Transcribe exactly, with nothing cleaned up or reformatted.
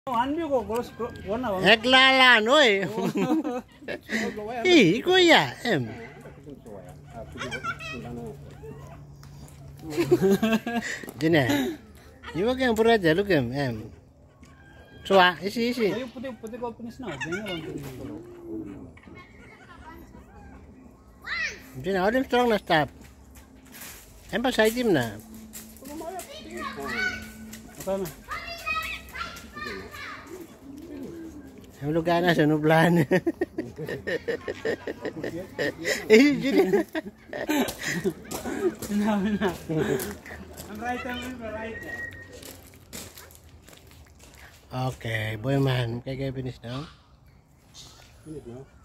Naglalaan, oy. Ih, kuya, em. Dina. Iwag yang pura aja lu kem, em. Coba, isi isi. Ayo putih putih kau penis na, jangan orang putih. Dina, ada strong na stop. Em pas saya tim na. Apa na? Em lu ganas nublan. Eh, jadi. Nah, nah. I'm right, I'm right. Okay, boy man, kayak gini finish now. Finish now.